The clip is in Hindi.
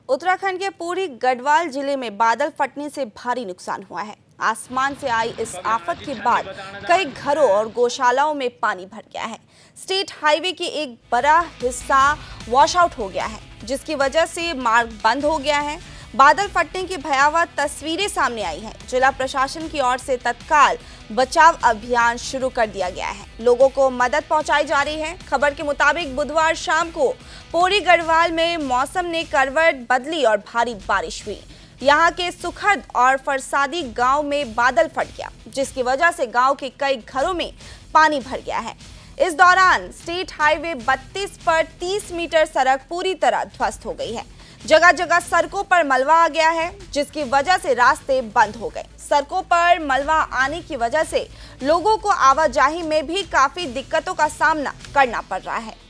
उत्तराखंड के पुरी गढ़वाल जिले में बादल फटने से भारी नुकसान हुआ है। आसमान से आई इस आफत के बाद कई घरों और गौशालाओं में पानी भर गया है। स्टेट हाईवे की एक बड़ा हिस्सा वॉश आउट हो गया है, जिसकी वजह से मार्ग बंद हो गया है। बादल फटने की भयावह तस्वीरें सामने आई हैं। जिला प्रशासन की ओर से तत्काल बचाव अभियान शुरू कर दिया गया है। लोगों को मदद पहुंचाई जा रही है। खबर के मुताबिक बुधवार शाम को पुरी गढ़वाल में मौसम ने करवट बदली और भारी बारिश हुई। यहाँ के सुखद और फरसादी गांव में बादल फट गया, जिसकी वजह से गांव के कई घरों में पानी भर गया है। इस दौरान स्टेट हाईवे 32 पर 30 मीटर सड़क पूरी तरह ध्वस्त हो गई है। जगह जगह सड़कों पर मलबा आ गया है, जिसकी वजह से रास्ते बंद हो गए। सड़कों पर मलबा आने की वजह से लोगों को आवाजाही में भी काफी दिक्कतों का सामना करना पड़ रहा है।